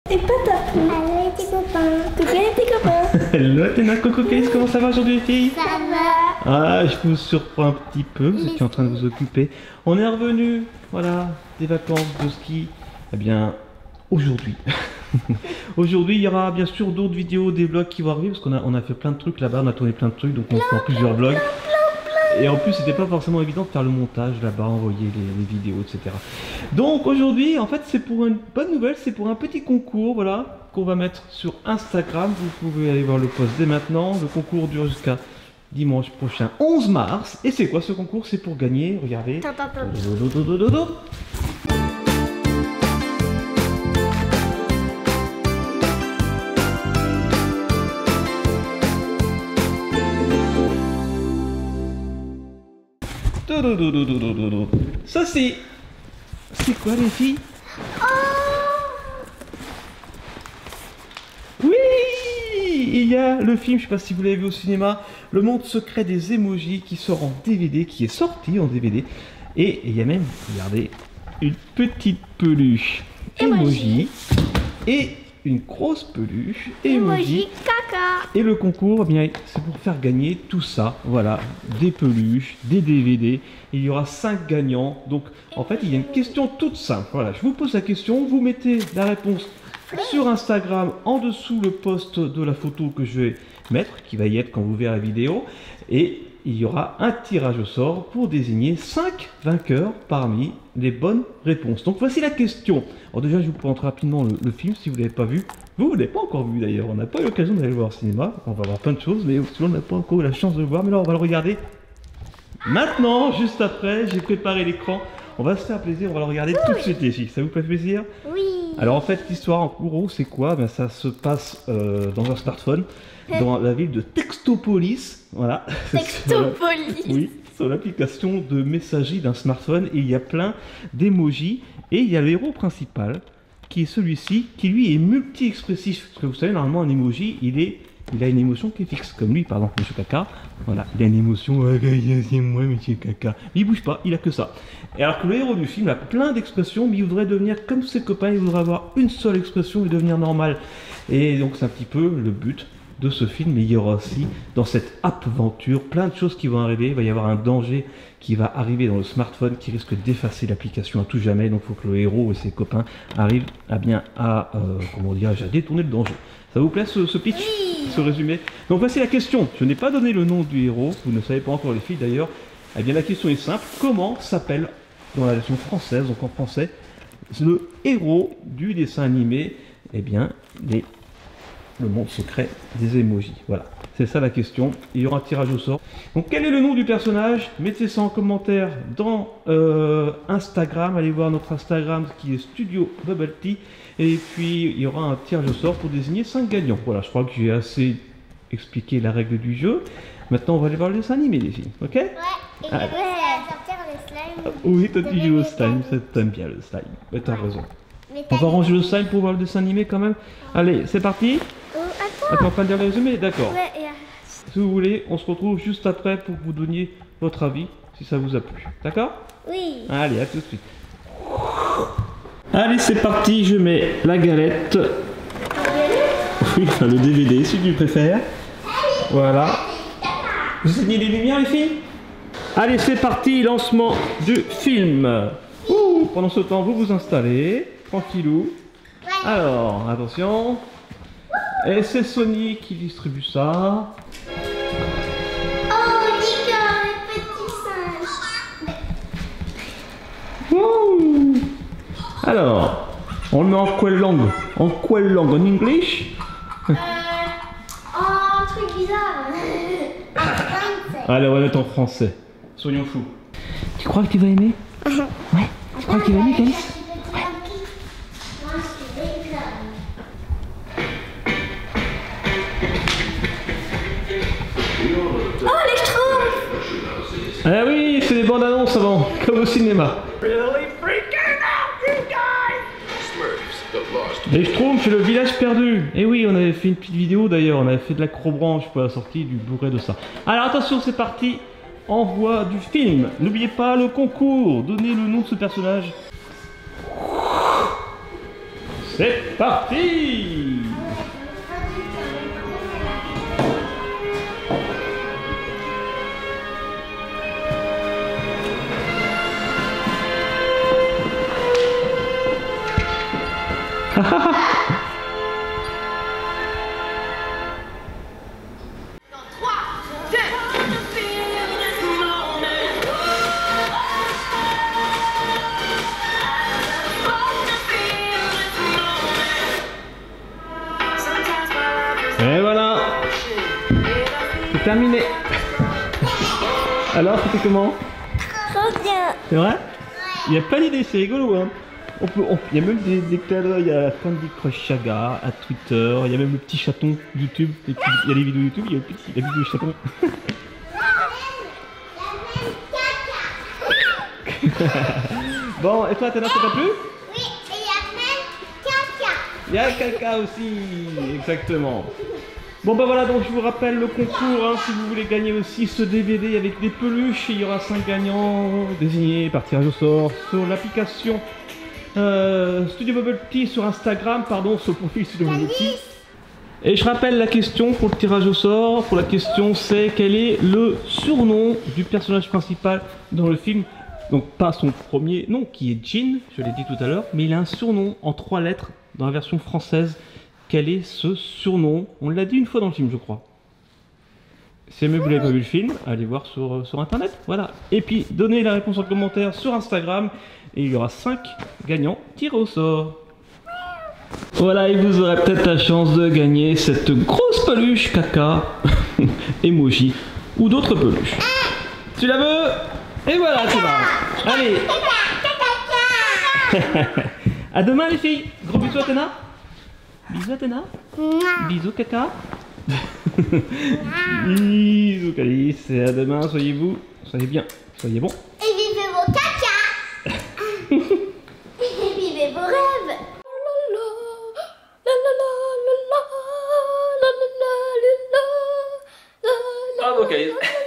Et Patapou. Allez, les petits copains. Coucou les petits copains. Hello Athéna, Coco Case, comment ça va aujourd'hui les filles? Ça va. Ah, je vous surprends un petit peu, vous étiez en train de vous occuper. On est revenu, voilà, des vacances de ski. Eh bien, aujourd'hui. Aujourd'hui, il y aura bien sûr d'autres vidéos, des vlogs qui vont arriver, parce qu'on a fait plein de trucs là-bas, on a tourné plein de trucs, donc on fait plusieurs vlogs. Et en plus, c'était pas forcément évident de faire le montage là-bas, envoyer les vidéos, etc. Donc aujourd'hui, en fait, c'est pour une bonne nouvelle, c'est pour un petit concours, voilà, qu'on va mettre sur Instagram. Vous pouvez aller voir le post dès maintenant. Le concours dure jusqu'à dimanche prochain, 11 mars. Et c'est quoi ce concours? C'est pour gagner, regardez. Ça c'est quoi les filles? Oui, il y a le film, je sais pas si vous l'avez vu au cinéma, Le Monde Secret des Emojis, qui sort en DVD, qui est sorti en DVD. Et il y a même, regardez, une petite peluche emoji et une grosse peluche emoji. Caca. Et le concours, eh bien, c'est pour faire gagner tout ça. Voilà, des peluches, des DVD. Il y aura 5 gagnants. Donc, en fait, il y a une question toute simple. Voilà, je vous pose la question, vous mettez la réponse sur Instagram en dessous le post de la photo que je vais mettre, qui va y être quand vous verrez la vidéo. Et il y aura un tirage au sort pour désigner 5 vainqueurs parmi les bonnes réponses. Donc voici la question. Alors déjà, je vous présente rapidement le film si vous ne l'avez pas vu. Vous ne l'avez pas encore vu d'ailleurs. On n'a pas eu l'occasion d'aller le voir au cinéma. On va voir plein de choses, mais souvent on n'a pas encore eu la chance de le voir. Mais là, on va le regarder maintenant, juste après. J'ai préparé l'écran. On va se faire plaisir. On va le regarder tout de suite, les filles. Ça vous fait plaisir? Oui. Alors en fait, l'histoire en gros, c'est quoi? Ben, ça se passe dans un smartphone, dans la ville de Textopolis. Voilà. Textopolis. Oui, sur l'application de messagerie d'un smartphone. Et il y a plein d'émojis. Et il y a le héros principal, qui est celui-ci, qui lui est multi-expressif. Parce que vous savez, normalement, un emoji, il a une émotion qui est fixe. Comme lui, pardon, Monsieur Caca. Voilà, il a une émotion, c'est moi, Monsieur Caca. Mais il bouge pas, il a que ça. Et alors que le héros du film a plein d'expressions, mais il voudrait devenir comme ses copains, il voudrait avoir une seule expression et devenir normal. Et donc c'est un petit peu le but de ce film. Mais il y aura aussi, dans cette aventure, plein de choses qui vont arriver. Il va y avoir un danger qui va arriver dans le smartphone qui risque d'effacer l'application à tout jamais. Donc il faut que le héros et ses copains arrivent à comment dire, à détourner le danger. Ça vous plaît ce pitch? Ce résumé? Donc voici la question. Je n'ai pas donné le nom du héros, vous ne savez pas encore les filles d'ailleurs. Eh bien la question est simple, comment s'appelle dans la version française, donc en français, le héros du dessin animé? Eh bien, le monde secret des emojis. Voilà, c'est ça la question. Il y aura un tirage au sort. Donc quel est le nom du personnage? Mettez ça en commentaire dans Instagram. Allez voir notre Instagram qui est Studio Bubble Tea. Et puis il y aura un tirage au sort pour désigner 5 gagnants. Voilà, je crois que j'ai assez expliqué la règle du jeu. Maintenant on va aller voir le dessin animé les filles, ok? Ouais, et après, à sortir le slime. Oui, toi tu joues au slime, t'aimes bien le slime. Mais t'as raison. Mais On va ranger le slime pour voir le dessin animé quand même. Allez, c'est parti. attends. T'es en train de dire le résumé? D'accord. Ouais, Si vous voulez, on se retrouve juste après pour que vous donniez votre avis, si ça vous a plu. D'accord? oui. Allez, à tout de suite. Allez, c'est parti, je mets la galette. Oui, enfin le DVD, si tu préfères. Voilà. Vous éteignez les lumières, les filles? Allez, c'est parti, lancement du film. Ouh, pendant ce temps, vous vous installez, tranquillou. Alors, attention. Et c'est Sony qui distribue ça. Oh, Nico, le petit singe. Ouh. Alors, on le met en quelle langue? En quelle langue? En English? Oh, un truc bizarre. En français. Allez, on va mettre en français. Soyons fous. Tu crois que tu vas aimer? Ouais. Tu crois que tu vas aimer, Calice? Oh les Schtroumpfs. Ah oui, c'est des bandes annonces avant, comme au cinéma. Les Schtroumpfs, c'est le village perdu. Et oui, on avait fait une petite vidéo d'ailleurs, on avait fait de l'acrobranche pour la sortie du Blu-ray de ça. Alors attention, c'est parti. Envoi du film. N'oubliez pas le concours. Donnez le nom de ce personnage. C'est parti. Et voilà, c'est terminé. Alors, c'était comment? Trop bien. C'est vrai? Il n'y a pas d'idée, c'est rigolo. Hein. Il y a même des clins d'œil à Candy Crush Saga, à Twitter, il y a même le petit chaton YouTube. Il y a les vidéos YouTube, il y a la vidéo du chaton. Bon, et toi, Tana, ça t'a plu? Oui, et il y a même caca. Il y a caca aussi, exactement. Bon bah voilà, donc je vous rappelle le concours, hein, si vous voulez gagner aussi ce DVD avec des peluches, il y aura 5 gagnants désignés par tirage au sort sur l'application Studio Bubble Tea sur Instagram, pardon, sur le profil Studio Bubble Tea. Et je rappelle la question pour le tirage au sort, pour la question c'est quel est le surnom du personnage principal dans le film. Donc pas son premier nom qui est Jin, je l'ai dit tout à l'heure, mais il a un surnom en 3 lettres dans la version française. Quel est ce surnom? On l'a dit une fois dans le film, je crois. Si jamais vous n'avez pas vu le film, allez voir sur internet. Voilà. Et puis, donnez la réponse en commentaire sur Instagram. Et il y aura 5 gagnants tirés au sort. Voilà, et vous aurez peut-être la chance de gagner cette grosse peluche caca, emoji, ou d'autres peluches. Tu la veux? Et voilà, c'est bon. Allez. À demain les filles. Gros bisous à Tana. Bisous Athéna. Bisous caca. Bisous Calice. Et à demain, soyez bien, soyez bons. Et vivez vos caca. Et vivez vos rêves. Bravo Calice.